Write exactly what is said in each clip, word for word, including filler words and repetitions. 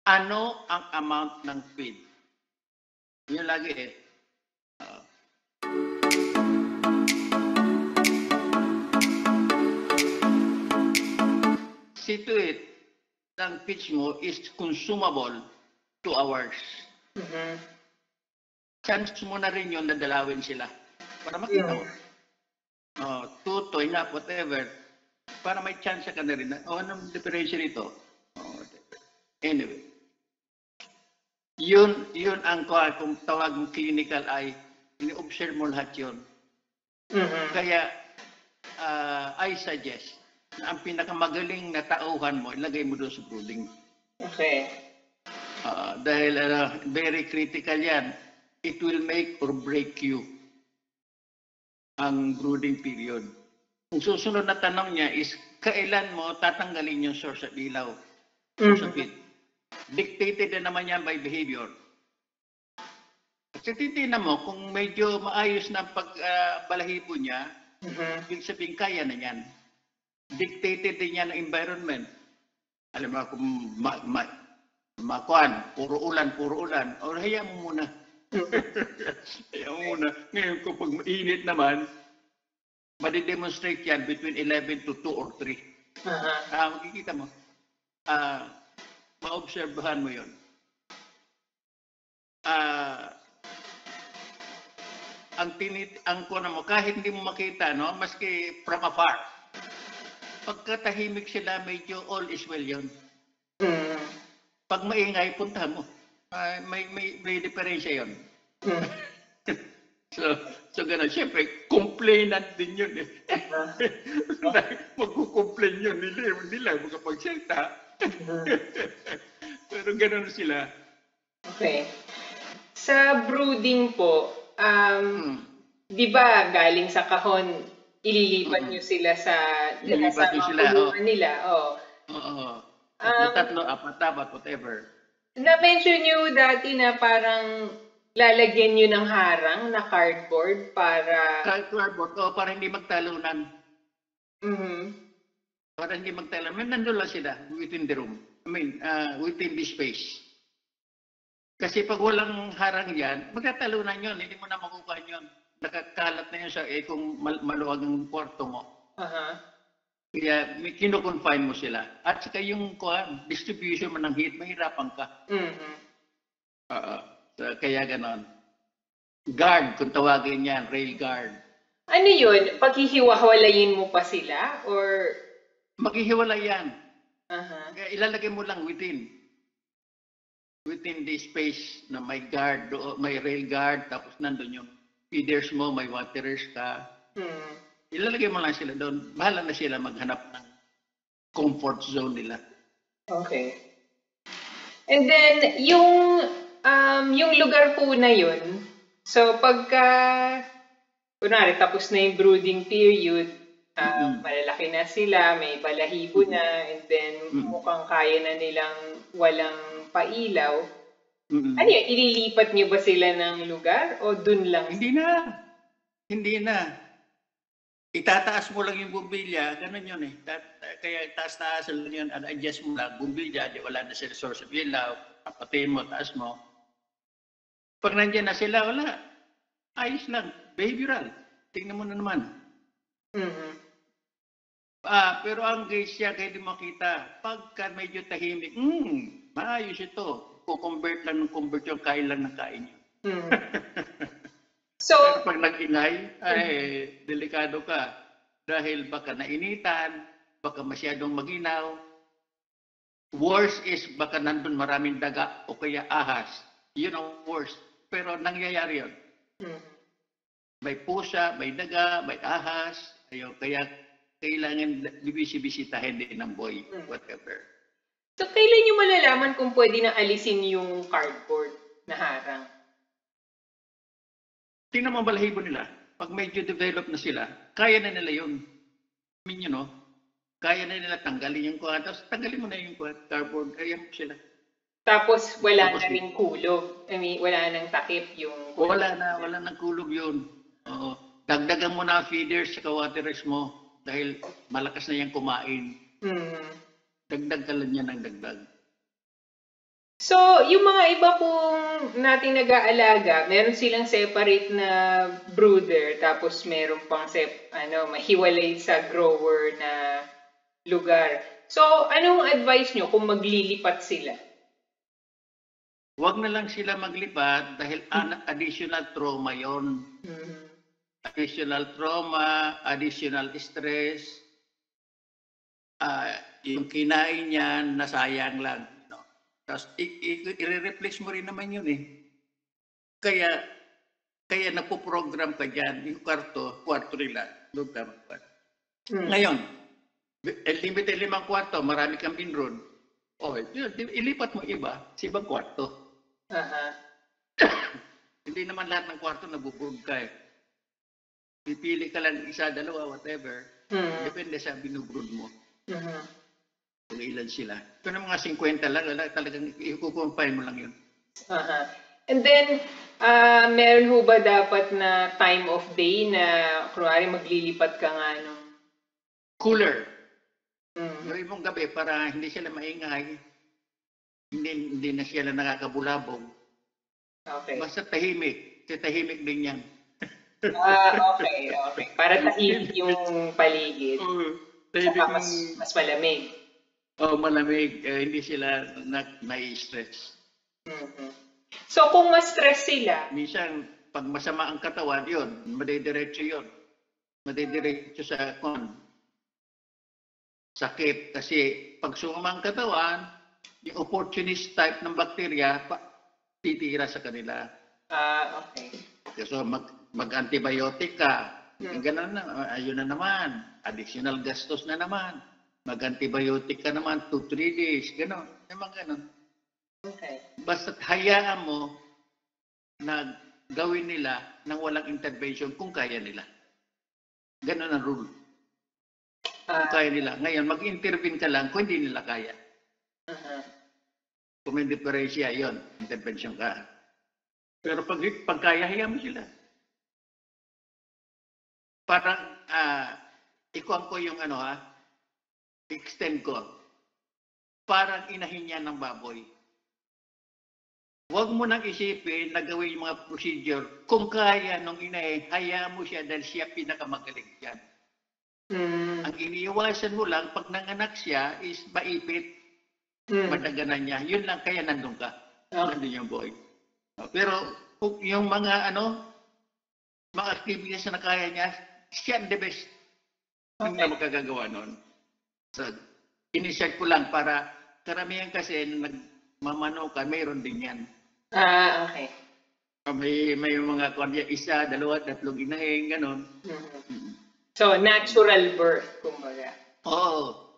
ano ang amount ng feed? Yun lagi eh. Uh, see to it, ang pitch mo is consumable two hours. Mm-hmm. Chance mo na rin yun na dalawin sila. Para makita mo. Oh, tutoy na, whatever. Para may chance ka na rin. Oh, anong differential nito? Oh, anyway. Yun, yun ang kung tawag mo clinical ay ini-observe mo lahat yun. Mm-hmm. Kaya, uh, I suggest na ang pinakamagaling na tauhan mo, ilagay mo doon sa brooding. Okay. Uh, dahil uh, very critical yan. It will make or break you ang brooding period. Ang susunod na tanong niya is, kailan mo tatanggalin yung source of ilaw? Source of heat. Dictated na naman yan by behavior. Kasi titignan mo, kung medyo maayos na pagbalahibo uh, niya, mm-hmm. ibig sabihin kaya na yan. Dictated din yan ng environment. Alam mo, kung ma, ma, makuan, puro ulan, puro ulan, o hayaan mo muna. Hayaan mo muna. Ngayon, kung pag mainit naman, madidemonstrate yan between eleven to two or three. Uh-huh. Uh, makikita mo. Ah, uh, maobserbahan mo yun. Ah, uh, ang tinit ang kuno mo kahit hindi mo makita, no, maski from afar. Pagkatahimik sila, medyo all is well yun. Mm. Pag maingay, punta mo. Uh, may may may diferensya yun. Mm. so so gano'n. Siyempre, complainant din yun eh. Magkukomplain yun nila, nila magkapagsalita. Pero gano'n sila. Okay. Sa brooding po, um, hmm. di ba galing sa kahon, ililipat hmm. nyo sila sa ililipat nyo sila, oh. nila? Oo. Oo. Um, tatlo, apat, apat, whatever. Na-mention nyo dati na parang lalagyan nyo ng harang na cardboard para... Cardboard, oh, para hindi magtalunan. Mm-hmm. Para hindi magtalunan. Nandun lang sila within the room. I mean, uh, within the space. Kasi pag walang harang yan, magtatalunan yun. Hindi mo na makukuha yun. Nakakalat na yun sa eh, kung mal maluwag ang kwarto mo. Uh-huh. Kaya kino-confine mo sila. At saka yung kuha, distribution mo ng heat, mahirapan ka. Mm-hmm. Uh, so, kaya ganon. Guard, kung tawagin yan, rail guard. Ano yun? Paghihiwa-hawalayin mo pa sila? Or... Maghihiwalay yan. Uh-huh. Ilalagay mo lang within. Within the space na may guard, may rail guard, tapos nandun yung feeders mo, may waterers ka. Hmm. Ilalagay mo lang sila doon. Bahala na sila maghanap ng comfort zone nila. Okay. And then, yung, um, yung lugar po na yun, so pagka, kunwari, tapos na yung brooding period, uh, mm-hmm. malalaki na sila, may balahibo mm-hmm. na, and then mm-hmm. mukhang kaya na nilang walang pailaw. Mm-hmm. Ano yun? Ililipat niyo ba sila ng lugar o dun lang? Hindi na. Hindi na. Itataas mo lang yung bumbilya, ganun yun eh. Kaya taas-taas lang yun, adjust mo lang, bumbilya, di wala na sila source of ilaw, papatiin mo, taas mo. Pag nandiyan na sila, wala. Ayos lang, behavioral. Tingnan mo na naman. Mm-hmm. Ah, pero ang guys siya, kaya di makita, pagka medyo tahimik, hmm, maayos ito. Kukonvert lang ng convert yung kain lang ng kain nyo. Mm-hmm. So, pero pag nag-ingay, ay, mm-hmm. delikado ka. Dahil baka nainitan, baka masyadong maginaw. Worst is baka nandun maraming daga o kaya ahas. Yun ang worst. Pero nangyayari yun. Mm-hmm. May pusa, may daga, may ahas. Ayun, kaya kailangan bibisi-bisitahin din ng boy, mm-hmm. whatever. So, kailan nyo malalaman kung pwede na alisin yung cardboard na harang? Tingnan mo balahibo nila. Pag medyo develop na sila, kaya na nila yun. I mean, you know, kaya na nila tanggalin yung kuha. Tapos tanggalin mo na yung kuha, cardboard. Kaya mo sila. Tapos wala Tapos, na rin kulog. I mean, wala nang takip yung kulog. Wala na, wala nang kulog yun. Oo. Dagdagan mo na feeders sa waterers mo dahil malakas na yung kumain. Mm-hmm. Dagdag ka lang yan ng dagdag. So, yung mga iba pong nating nag-aalaga, meron silang separate na brooder, tapos meron pang sep, ano, mahiwalay sa grower na lugar. So, anong advice nyo kung maglilipat sila? Huwag na lang sila maglipat dahil an- additional trauma yon. Mhm. Additional trauma, additional stress, ah, yung kinain niya, nasayang lang. No? Tapos i- i- i-replace mo rin naman yun eh. Kaya, kaya napoprogram ka dyan, yung kwarto, kwarto nila, doon ka magkwarto. Mm. Ngayon, limited limang kwarto, marami kang pinroon. O, yun, ilipat mo iba sa ibang kwarto. Aha. Hindi naman lahat ng kwarto nabuburog ka eh. Pipili ka lang isa, dalawa, whatever. Mm. Depende sa binubrod mo. Mhm. Kung ilan sila. Ito na mga fifty lang, wala, talagang i-confine mo lang yun. Aha. And then, ah meron ho ba dapat na time of day na kunwari maglilipat ka nga nung... Cooler. Mhm. Gawin mong gabi para hindi sila maingay. Hindi, hindi na sila nakakabulabog. Okay. Basta tahimik. Kasi tahimik din yan. Ah, okay, okay. Para tahimik yung paligid. Oo. Tahimik Saka mas, yung mas malamig. oh, malamig. Eh, hindi sila na, na-stress. Mhm. So, kung ma-stress sila, Minsan, pag masama ang katawan, yun, madidiretso yun. Madidiretso sa kon. Sakit. Kasi pag sumama ang katawan, yung opportunist type ng bakterya, pa, titira sa kanila. ah, okay. So, mag, mag-antibiotic ka. Hmm. Ganun na, ayun na naman. Additional gastos na naman. Mag-antibiotic ka naman, two to three days. Ganun. Naman ganun. Okay. Basta hayaan mo na gawin nila nang walang intervention kung kaya nila. Ganun ang rule. Kung Ah, kaya nila. Ngayon, mag-intervene ka lang kung hindi nila kaya. aha. Kung may diferensya, yun, intervention ka. Pero pag, pag kaya, hayaan mo sila. Parang, ah, ikuan ko yung ano ha, extend ko. Parang inahin niya ng baboy. Huwag mo nang isipin na gawin yung mga procedure. Kung kaya nung inahin, hayaan mo siya dahil siya pinakamagaling dyan. Mm. Ang iniiwasan mo lang, pag nanganak siya, is maipit, Mm. madaganan niya. Yun lang, kaya nandun ka. Okay. Nandun yung boy. Pero kung yung mga ano, mga activities na kaya niya, siya ang the best. Hindi Okay. na magkagagawa nun. So, inisert ko lang para karamihan kasi na nagmamano ka, mayroon din yan. Ah, okay. May, may mga kanya, isa, dalawa, tatlong inahing, gano'n. Mhm. So, natural birth, kumbaga. Oo.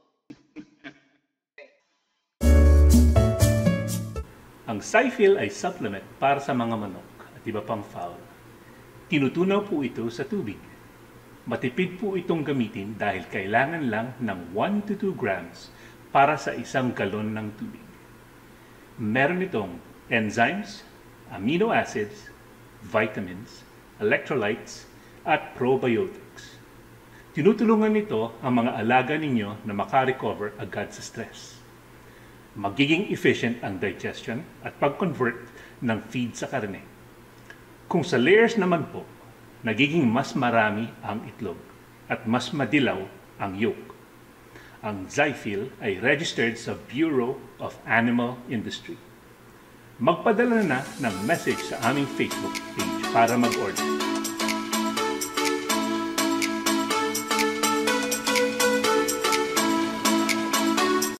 Ang Zyfil ay supplement para sa mga manok at iba pang fowl. Tinutunaw po ito sa tubig. Matipid po itong gamitin dahil kailangan lang ng one to two grams para sa isang galon ng tubig. Meron itong enzymes, amino acids, vitamins, electrolytes, at probiotics. Tinutulungan nito ang mga alaga ninyo na makarecover agad sa stress. Magiging efficient ang digestion at pag-convert ng feed sa karne. Kung sa layers naman po, nagiging mas marami ang itlog at mas madilaw ang yolk. Ang Zyfil ay registered sa Bureau of Animal Industry. Magpadala na ng message sa aming Facebook page para mag-order.